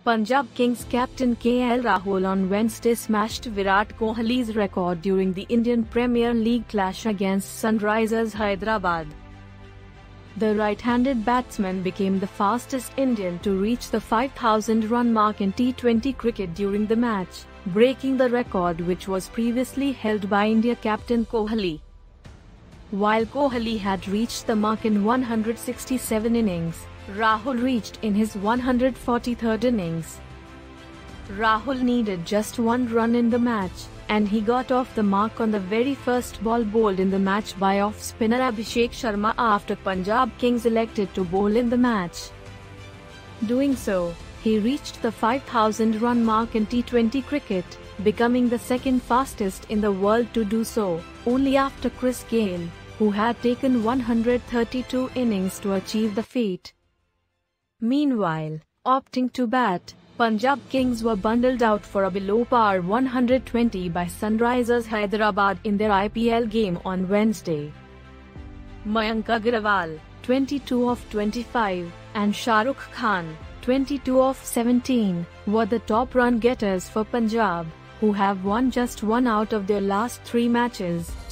Punjab Kings captain KL Rahul on Wednesday smashed Virat Kohli's record during the Indian Premier League clash against Sunrisers Hyderabad. The right-handed batsman became the fastest Indian to reach the 5,000-run mark in T20 cricket during the match, breaking the record which was previously held by India captain Kohli. While Kohli had reached the mark in 167 innings, Rahul reached in his 143rd innings. Rahul needed just one run in the match, and he got off the mark on the very first ball bowled in the match by off-spinner Abhishek Sharma after Punjab Kings elected to bowl in the match. Doing so, he reached the 5,000-run mark in T20 cricket, becoming the second fastest in the world to do so, only after Chris Gayle, who had taken 132 innings to achieve the feat. Meanwhile, opting to bat, Punjab Kings were bundled out for a below-par 120 by Sunrisers Hyderabad in their IPL game on Wednesday. Mayank Agarwal, 22 of 25, and Shah Rukh Khan, 22 of 17, were the top run-getters for Punjab, who have won just one out of their last 3 matches.